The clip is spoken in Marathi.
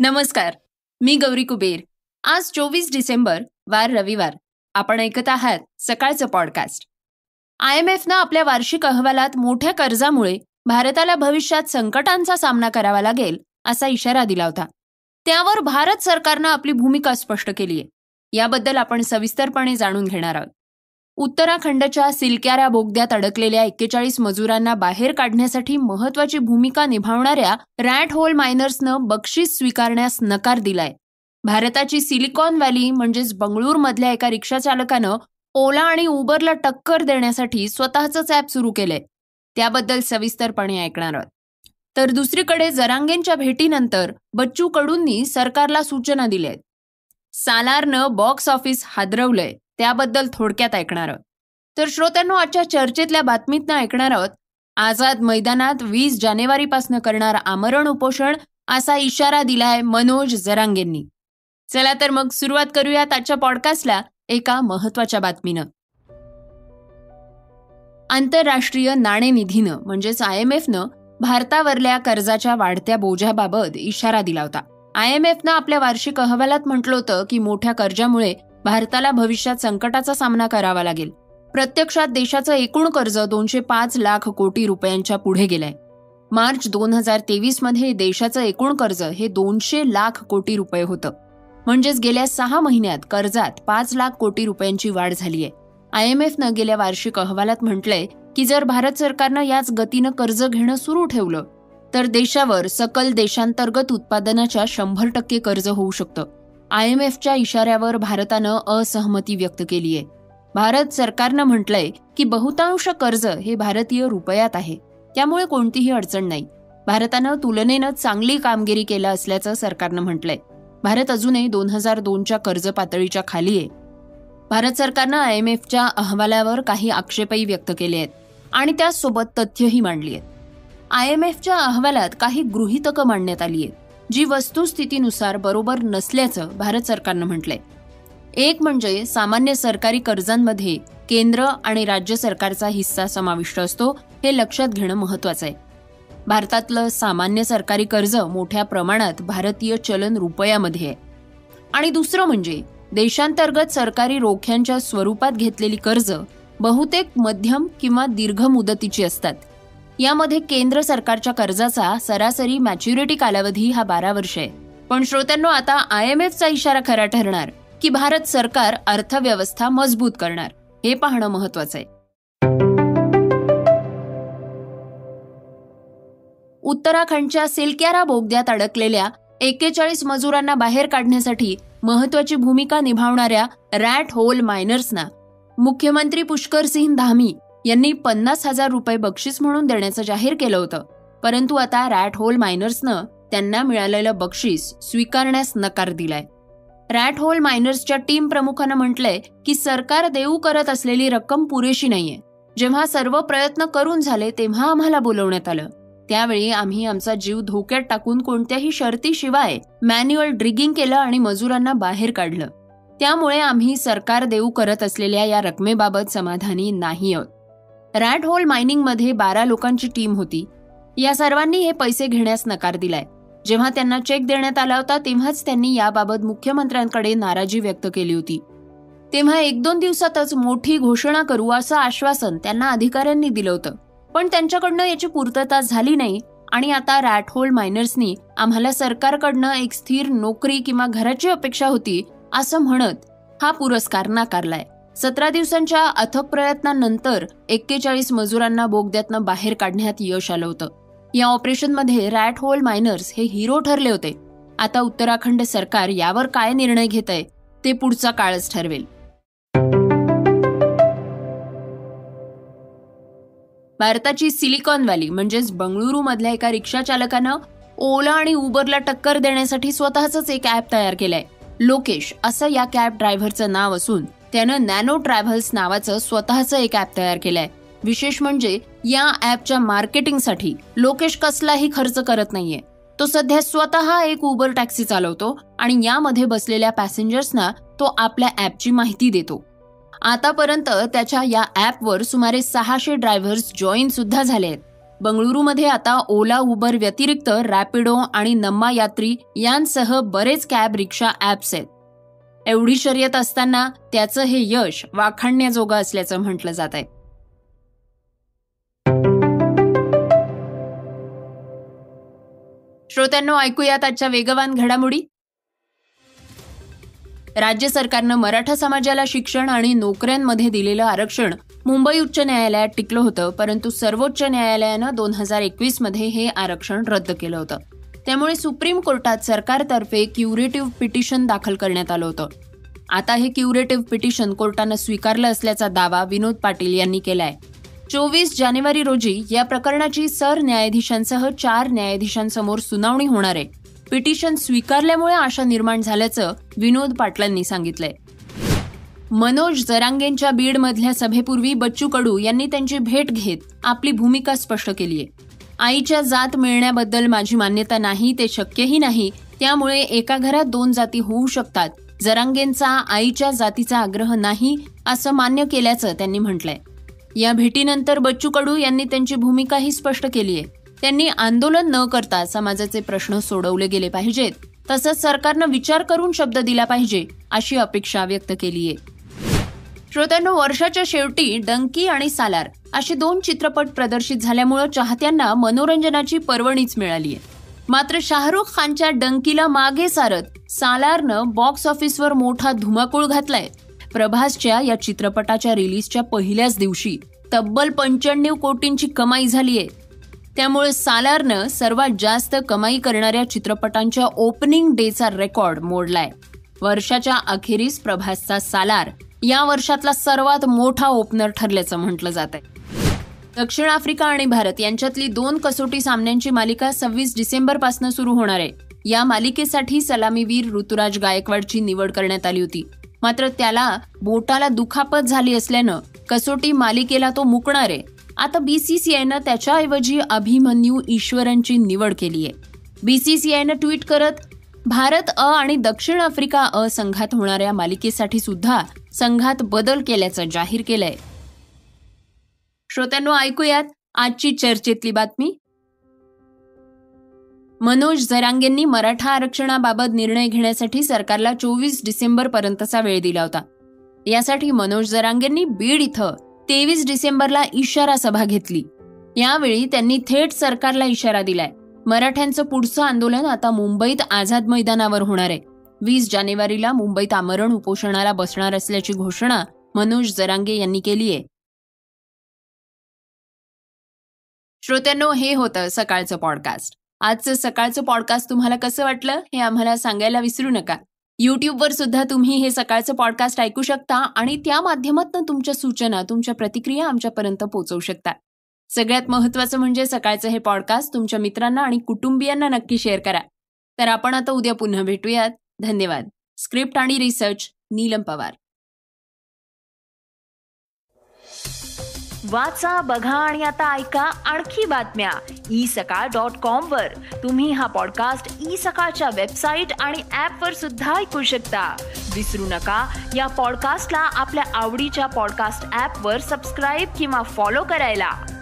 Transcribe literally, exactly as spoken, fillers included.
नमस्कार, मी गौरी कुबेर. आज चोवीस डिसेंबर, वार रविवार. आपण ऐकत आहात सकाळचं पॉडकास्ट. आय एम एफनं आपल्या वार्षिक अहवालात मोठ्या कर्जामुळे भारताला भविष्यात संकटांचा सामना करावा लागेल असा इशारा दिला होता. त्यावर भारत सरकारनं आपली भूमिका स्पष्ट केली आहे. याबद्दल आपण सविस्तरपणे जाणून घेणार आहोत. उत्तराखंडच्या सिलक्यारा बोगद्यात अडकलेल्या एक्केचाळीस मजुरांना बाहेर काढण्यासाठी महत्वाची भूमिका निभावणाऱ्या रॅट होल मायनर्सनं बक्षीस स्वीकारण्यास नकार दिलाय. भारताची सिलिकॉन व्हॅली म्हणजेच बंगळूरमधल्या एका रिक्षाचालकानं ओला आणि उबरला टक्कर देण्यासाठी स्वतःचंच ॲप सुरू केलंय. त्याबद्दल सविस्तरपणे ऐकणार आहोत. तर दुसरीकडे जरांगेंच्या भेटीनंतर बच्चू कडूंनी सरकारला सूचना दिल्या आहेत. सालारनं बॉक्स ऑफिस हादरवलंय, त्याबद्दल थोडक्यात ऐकणार आहोत. तर श्रोत्यांनो, आजच्या चर्चेतल्या बातमीतनं ऐकणार आहोत. आझाद मैदानात वीस जानेवारीपासून करणार आमरण उपोषण असा इशारा दिलाय मनोज जरांगेंनी. चला तर मग सुरुवात करूयात आजच्या पॉडकास्टला एका महत्वाच्या बातमीनं. आंतरराष्ट्रीय नाणेनिधीनं म्हणजेच आय एम एफनं भारतावरल्या कर्जाच्या वाढत्या बोजाबाबत इशारा दिला होता. आय एम एफनं आपल्या वार्षिक अहवालात म्हटलं होतं की मोठ्या कर्जामुळे भारताला भविष्यात संकटाचा सामना करावा लागेल. प्रत्यक्षात देशाचं एकूण कर्ज दोनशे पाच लाख कोटी रुपयांच्या पुढे गेलंय. मार्च दोन हजार तेवीस मध्ये देशाचं एकूण कर्ज हे दोनशे लाख कोटी रुपये होतं. म्हणजेच गेल्या सहा महिन्यात कर्जात पाच लाख कोटी रुपयांची वाढ झालीय. आय एम एफनं गेल्या वार्षिक अहवालात म्हटलंय की जर भारत सरकारनं याच गतीनं कर्ज घेणं सुरू ठेवलं तर देशावर सकल देशांतर्गत उत्पादनाच्या शंभर टक्के कर्ज होऊ शकतं. आय एम एफच्या इशाऱ्यावर भारतानं असहमती व्यक्त केली आहे. भारत सरकारनं म्हटलंय की बहुतांश कर्ज हे भारतीय रुपयात आहे, त्यामुळे कोणतीही अडचण नाही. भारतानं तुलनेनं चांगली कामगिरी केलं असल्याचं सरकारनं म्हटलंय. भारत अजूनही दोन हजार दोनच्या कर्ज पातळीच्या खाली आहे. भारत सरकारनं आय एम एफच्या अहवालावर काही आक्षेपही व्यक्त केले आहेत आणि त्याचसोबत तथ्यही मांडली आहेत. आय एम एफच्या अहवालात काही गृहीतकं मांडण्यात आली आहेत जी वस्तुस्थितीनुसार बरोबर नसल्याचं भारत सरकारनं म्हटलंय. एक म्हणजे सामान्य सरकारी कर्जांमध्ये केंद्र आणि राज्य सरकारचा हिस्सा समाविष्ट असतो, हे लक्षात घेणं महत्वाचं आहे. भारतातलं सामान्य सरकारी कर्ज मोठ्या प्रमाणात भारतीय चलन रुपयामध्ये आहे. आणि दुसरं म्हणजे देशांतर्गत सरकारी रोख्यांच्या स्वरूपात घेतलेली कर्ज बहुतेक मध्यम किंवा दीर्घ मुदतीची असतात. यामध्ये केंद्र सरकारच्या कर्जाचा सरासरी मॅच्युरिटी कालावधी हा बारा वर्ष आहे. पण श्रोत्यांनो, आता आय एम एफचा इशारा खरा ठरणार की भारत सरकार अर्थव्यवस्था मजबूत करणार, हे पाहणं महत्वाचं आहे. उत्तराखंडच्या सिलक्यारा बोगद्यात अडकलेल्या एक्केचाळीस मजुरांना बाहेर काढण्यासाठी महत्वाची भूमिका निभावणाऱ्या रॅट होल मायनर्सना मुख्यमंत्री पुष्कर सिंह धामी यांनी पन्नास हजार रुपये बक्षीस म्हणून देण्याचं जाहीर केलं होतं. परंतु आता रॅट होल मायनर्सनं त्यांना मिळालेलं बक्षीस स्वीकारण्यास नकार दिलाय. रॅट होल मायनर्सच्या टीम प्रमुखानं म्हटलंय की सरकार देऊ करत असलेली रक्कम पुरेशी नाहीये. जेव्हा सर्व प्रयत्न करून झाले तेव्हा आम्हाला बोलवण्यात आलं. त्यावेळी आम्ही आमचा जीव धोक्यात टाकून कोणत्याही शर्तीशिवाय मॅन्युअल ड्रिगिंग केलं आणि मजुरांना बाहेर काढलं. त्यामुळे आम्ही सरकार देऊ करत असलेल्या या रकमेबाबत समाधानी नाही आहोत. रॅट होल मायनिंगमध्ये बारा लोकांची टीम होती. या सर्वांनी हे पैसे घेण्यास नकार दिलाय. जेव्हा त्यांना चेक देण्यात आला होता तेव्हाच त्यांनी याबाबत मुख्यमंत्र्यांकडे नाराजी व्यक्त केली होती. तेव्हा एक दोन दिवसातच मोठी घोषणा करू असं आश्वासन त्यांना अधिकाऱ्यांनी दिलं होतं. पण त्यांच्याकडनं याची पूर्तता झाली नाही आणि आता रॅट होल मायनर्सनी आम्हाला सरकारकडनं एक स्थिर नोकरी किंवा घराची अपेक्षा होती असं म्हणत हा पुरस्कार नाकारलाय. सतरा दिवसांच्या अथक प्रयत्नांनंतर एक्केचाळीस मजुरांना बोगद्यातनं बाहेर काढण्यात यश आलं होतं. या ऑपरेशनमध्ये रॅट होल मायनर्स हे हिरो ठरले होते. आता उत्तराखंड सरकार यावर काय निर्णय घेतंय ते पुढचा काळच ठरवेल. भारताची सिलिकॉन व्हॅली म्हणजेच बंगळुरू मधल्या एका रिक्षा चालकानं ओला आणि उबरला टक्कर देण्यासाठी स्वतःच एक ॲप तयार केलंय. लोकेश असं या कॅब ड्रायव्हरचं नाव असून त्यानं नॅनो ट्रॅव्हल्स नावाचं स्वतःचं एक ॲप तयार केलंय. विशेष म्हणजे या ॲपच्या मार्केटिंगसाठी लोकेश कसलाही खर्च करत नाहीये. तो सध्या स्वतः एक उबर टॅक्सी चालवतो आणि यामध्ये बसलेल्या पॅसेंजर्सना तो आपल्या ॲपची माहिती देतो. आतापर्यंत त्याच्या या ॲपवर सुमारे सहाशे ड्रायव्हर्स जॉईन सुद्धा झाले आहेत. बंगळुरूमध्ये आता ओला, उबर व्यतिरिक्त रॅपिडो आणि नम्मा यात्री यांसह बरेच कॅब रिक्षा ॲप्स आहेत. एवढी शर्यत असताना त्याचं हे यश वाखाणण्याजोगं असल्याचं म्हटलं जात आहे. श्रोत्यांनो, ऐकूयात आजच्या वेगवान घडामोडी. राज्य सरकारनं मराठा समाजाला शिक्षण आणि नोकऱ्यांमध्ये दिलेलं आरक्षण मुंबई उच्च न्यायालयात टिकलं होतं, परंतु सर्वोच्च न्यायालयानं दोन हजार एकवीस मध्ये हे आरक्षण रद्द केलं होतं. त्यामुळे सुप्रीम कोर्टात सरकारतर्फे क्युरेटिव्ह पिटिशन दाखल करण्यात आलं होतं. आता हे क्युरेटिव्ह पिटिशन कोर्टानं स्वीकारलं असल्याचा दावा विनोद पाटील यांनी केलाय. चोवीस जानेवारी रोजी या प्रकरणाची सरन्यायाधीशांसह चार न्यायाधीशांसमोर सुनावणी होणार आहे. पिटिशन स्वीकारल्यामुळे आशा निर्माण झाल्याचं विनोद पाटलांनी सांगितलंय. मनोज जरांगेंच्या बीडमधल्या सभेपूर्वी बच्चू कडू यांनी त्यांची भेट घेत आपली भूमिका स्पष्ट केली आहे. आईच्या जात मिळण्याबद्दल माझी मान्यता नाही, ते शक्यही नाही. त्यामुळे एका घरात दोन जाती होऊ शकतात. जरांगेंचा आईच्या जातीचा आग्रह नाही असं मान्य केल्याचं त्यांनी म्हटलंय. या भेटीनंतर बच्चू कडू यांनी त्यांची भूमिकाही स्पष्ट केली आहे. त्यांनी आंदोलन न करता समाजाचे प्रश्न सोडवले गेले पाहिजेत, तसंच सरकारनं विचार करून शब्द दिला पाहिजे अशी अपेक्षा व्यक्त केली आहे. श्रोत्यांनो, वर्षाच्या शेवटी डंकी आणि सालार असे दोन चित्रपट प्रदर्शित झाल्यामुळे चाहत्यांना मनोरंजनाची पर्वणीच मिळाली आहे. मात्र शाहरुख खानच्या डंकीला मागे सारत सालारनं बॉक्स ऑफिसवर मोठा धुमाकूळ घातलाय. प्रभासच्या या चित्रपटाच्या रिलीजच्या पहिल्याच दिवशी तब्बल पंच्याण्णव कोटींची कमाई झाली आहे. त्यामुळे सालारनं सर्वात जास्त कमाई करणाऱ्या चित्रपटांच्या ओपनिंग डेचा रेकॉर्ड मोडलाय. वर्षाच्या अखेरीस प्रभासचा सालार या वर्षातला सर्वात मोठा ओपनर ठरल्याचं म्हटलं जात आहे. दक्षिण आफ्रिका आणि भारत यांच्यातली दोन कसोटी सामन्यांची मालिका सव्वीस डिसेंबर पासून सुरू होणार आहे. या मालिकेसाठी सलामीवीर ऋतुराज गायकवाडची निवड करण्यात आली होती. मात्र त्याला बोटाला दुखापत झाली असल्यानं कसोटी मालिकेला तो मुकणार आहे. आता बीसीसीआयनं त्याच्याऐवजी अभिमन्यू ईश्वरनची निवड केली आहे. बीसीसीआयनं ट्विट करत भारत अ आणि दक्षिण आफ्रिका अ संघात होणाऱ्या मालिकेसाठी सुद्धा संघात बदल केल्याचं जाहीर केलंय. श्रोत्यांनो, ऐकूयात आजची चर्चेतली बातमी. मनोज जरांगेंनी मराठा आरक्षणाबाबत निर्णय घेण्यासाठी सरकारला चोवीस डिसेंबर पर्यंतचा वेळ दिला होता. यासाठी मनोज जरांगेंनी बीड इथं तेवीस डिसेंबरला इशारा सभा घेतली. यावेळी त्यांनी थेट सरकारला इशारा दिलाय. मराठ्यांचं पुढचं आंदोलन आता मुंबईत आझाद मैदानावर होणार आहे. वीस जानेवारीला मुंबईत आमरण उपोषणाला बसणार असल्याची घोषणा मनोज जरांगे यांनी केली आहे. श्रोत्यांनो, हे होतं सकाळचं पॉडकास्ट. आजचं सकाळचं पॉडकास्ट तुम्हाला कसं वाटलं हे आम्हाला सांगायला विसरू नका. युट्यूबवर सुद्धा तुम्ही हे सकाळचं पॉडकास्ट ऐकू शकता आणि त्या माध्यमातून तुमच्या सूचना, तुमच्या प्रतिक्रिया आमच्यापर्यंत पोहोचवू शकता. सगळ्यात महत्त्वाचं म्हणजे सकाळचं हे पॉडकास्ट तुमच्या मित्रांना आणि कुटुंबियांना नक्की शेअर करा. तर आपण आता उद्या पुन्हा भेटूयात. धन्यवाद. स्क्रिप्ट आणि रिसर्च नीलम पवार. वाचा, बघा आणि आता ऐका आणखी बातम्या ई सकाळ डॉट कॉम वर. तुम्ही हा पॉडकास्ट ई सकाळच्या वेबसाईट आणि ऍप वर सुद्धा ऐकू शकता. विसरू नका, या पॉडकास्टला आपल्या आवडीच्या पॉडकास्ट ऍप वर सबस्क्राईब किंवा फॉलो करायला.